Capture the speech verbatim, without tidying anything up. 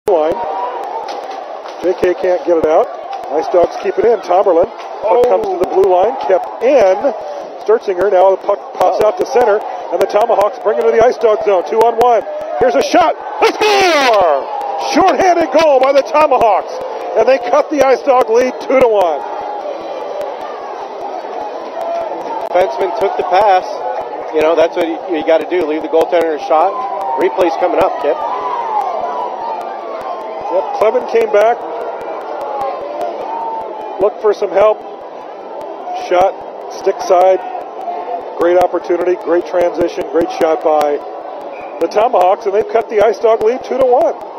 line. J K can't get it out. Ice Dogs keep it in. Tomberlin oh. comes to the blue line, kept in. Sturzinger, now the puck pops oh. out to center, and the Tomahawks bring it to the Ice Dog zone. Two on one. Here's a shot. A score! Short-handed goal by the Tomahawks, and they cut the Ice Dog lead two to one. Defenseman took the pass. You know, that's what you, you got to do. Leave the goaltender a shot. Replay's coming up, Kip. Yep, Clement came back. Looked for some help. Shot, stick side. Great opportunity, great transition, great shot by the Tomahawks, and they've cut the Ice Dog lead two to one.